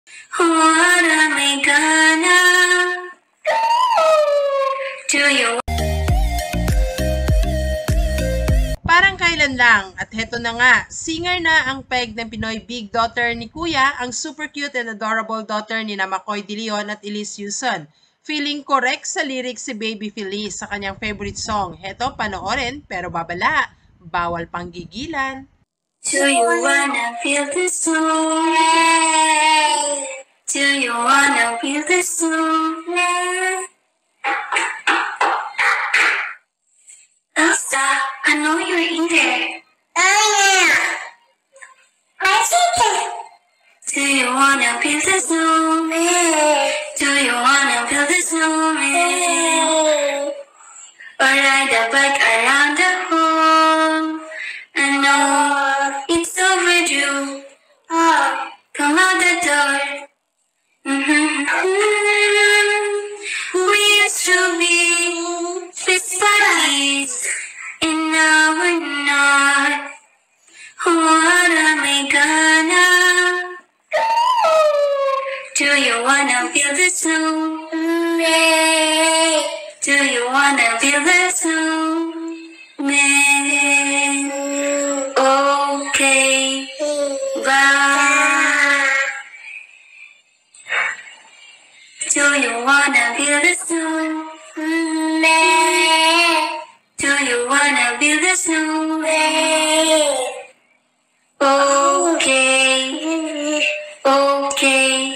What am I gonna do you? Parang kailan lang, at heto na nga, singer na ang peg ng Pinoy big daughter ni Kuya, ang super cute and adorable daughter ni Mckoy at Elisse Joson. Feeling correct sa lyrics si Baby Elisse sa kanyang favorite song. Heto, panoorin, pero babala, bawal pang gigilan. Do you wanna feel the song? Do you wanna feel the song? Elsa, I know you're in there. Oh yeah. I think it. Do you wanna feel the song? Do you wanna feel the song? Or ride a bike around the home? I know it's overdue. Oh, come out the door. We used to be best buddies, and now we're not. What am I gonna do? You wanna feel the snow? Do you wanna feel the snow? Okay, bye. Do you wanna feel the snow? Do you wanna feel the snow? Okay, okay.